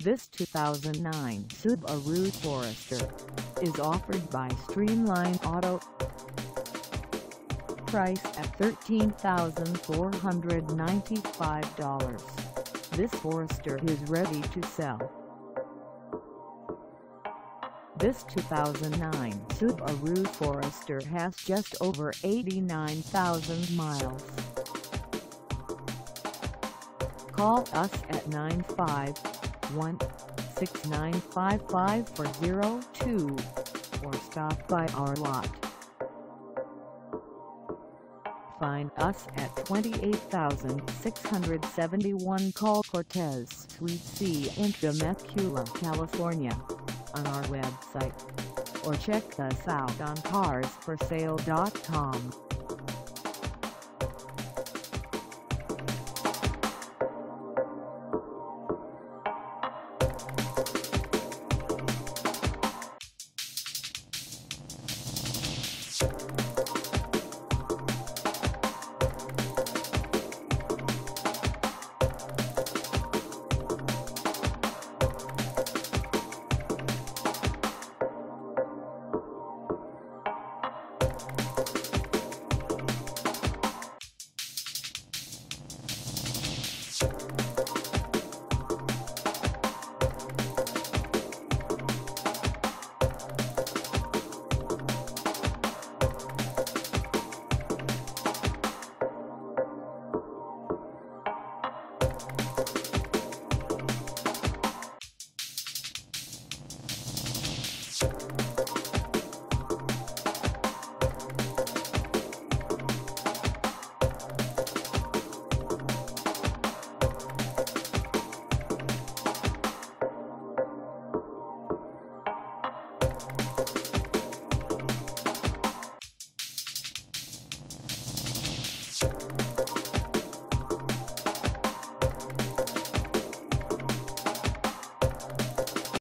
This 2009 Subaru Forester is offered by STREAMLINE Auto. Price at $13,495. This Forester is ready to sell. This 2009 Subaru Forester has just over 89,000 miles. Call us at 951-695-5402 or stop by our lot. Find us at 28671 Calle Cortez, Suite C in Temecula, California, on our website, or check us out on carsforsale.com.